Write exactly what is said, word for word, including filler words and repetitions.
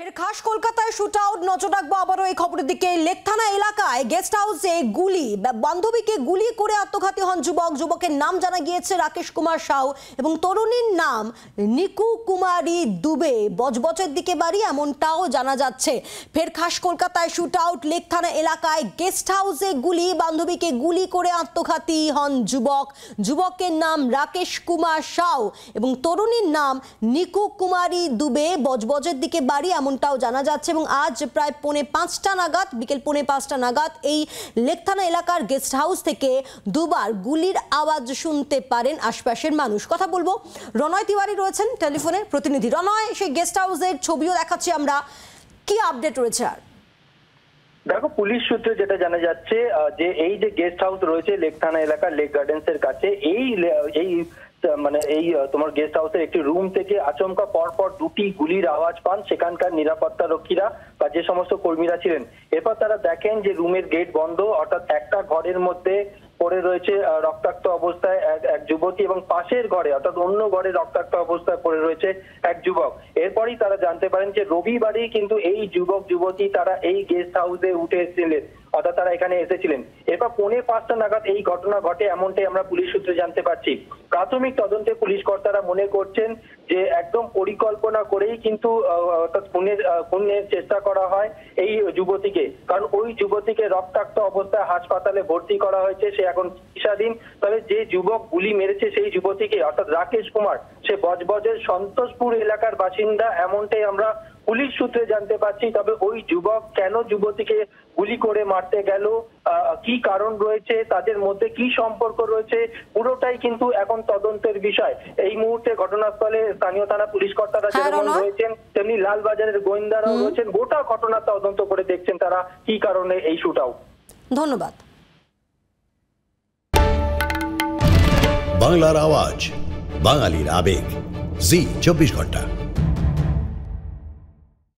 ফের খাস কলকাতায় শুট আউট। নজর রাখবো আবারও এই খবরের দিকে। লেকথানা এলাকায় গেস্ট হাউসে গুলি, বান্ধবীকে গুলি করে আত্মঘাতী হন যুবক। যুবকের নাম জানা গিয়েছে রাকেশ কুমার সাউ এবং তরুণীর নাম নিকু কুমারী দুবে। বজবজের দিকে বাড়ি এমনটাও জানা যাচ্ছে। ফের খাস কলকাতায় শুট আউট। লেকথানা এলাকায় গেস্ট হাউসে গুলি, বান্ধবীকে গুলি করে আত্মঘাতী হন যুবক। যুবকের নাম রাকেশ কুমার সাউ এবং তরুণীর নাম নিকু কুমারী দুবে। বজবজের দিকে বাড়ি এমনটাও জানা যাচ্ছে। এবং আজ প্রায় পৌনে পাঁচটা নাগাদ, বিকেল পৌনে পাঁচটা নাগাদ এই লেকথানা এলাকার গেস্ট হাউস থেকে দুবার গুলির আওয়াজ শুনতে পারেন আশপাশের মানুষ। কথা বলবো, রনয় তিওয়ারি রয়েছেন টেলিফোনে প্রতিনিধি। রনয়, সেই গেস্ট হাউসের ছবিও দেখাচ্ছি আমরা, কি আপডেট রয়েছে? আর দেখো, পুলিশ সূত্রে যেটা জানা যাচ্ছে যে এই যে গেস্ট হাউস রয়েছে লেকথানা এলাকার লেক গার্ডেন্স এর কাছে, এই এই মানে এই তোমার গেস্ট হাউসের একটি রুম থেকে আচমকা পরপর দুটি গুলির আওয়াজ পান সেখানকার নিরাপত্তা রক্ষীরা বা যে সমস্ত কর্মীরা ছিলেন। এরপর তারা দেখেন যে রুমের গেট বন্ধ, অর্থাৎ একটা ঘরের মধ্যে পড়ে রয়েছে রক্তাক্ত অবস্থায় এক যুবতী এবং পাশের ঘরে অর্থাৎ অন্য ঘরে রক্তাক্ত অবস্থায় পড়ে রয়েছে এক যুবক। এরপরই তারা জানতে পারেন যে রবিবারই কিন্তু এই যুবক যুবতী তারা এই গেস্ট হাউসে উঠে এসেছিলেন, অর্থাৎ তারা এখানে এসেছিলেন। এরপর পৌনে পাঁচটা নাগাদ এই ঘটনা ঘটে, এমনটাই আমরা পুলিশ সূত্রে জানতে পারছি। প্রাথমিক তদন্তে পুলিশ কর্তারা মনে করছেন যে একদম পরিকল্পনা করেই কিন্তু অর্থাৎ খুনের খুনের চেষ্টা করা হয় এই যুবতীকে, কারণ ওই যুবতীকে রক্তাক্ত অবস্থায় হাসপাতালে ভর্তি করা হয়েছে, সে এখন চিকিৎসাধীন। তবে যে যুবক গুলি মেরেছে সেই যুবতীকে অর্থাৎ রাকেশ কুমার, সে বজবজের সন্তোষপুর এলাকার বাসিন্দা, এমনটাই আমরা পুলিশ সূত্রে জানতে পারছি। তবে ওই যুবক কেন যুবতীকে গুলি করে মারতে গেল, কি কারণ রয়েছে, তাদের মধ্যে কি সম্পর্ক রয়েছে, পুরোটাই কিন্তু এখন তদন্তের বিষয়। এই মুহূর্তে ঘটনাস্থলে স্থানীয় থানা পুলিশ কর্তারা যেমন রয়েছেন, তেমনি লালবাজারের গোয়েন্দারাও রয়েছেন। গোটা ঘটনা তদন্ত করে দেখছেন তারা কি কারণে এই শুট আউট। ধন্যবাদ। বাংলার আওয়াজ, বাঙালির আবেগ, জি চব্বিশ ঘন্টা।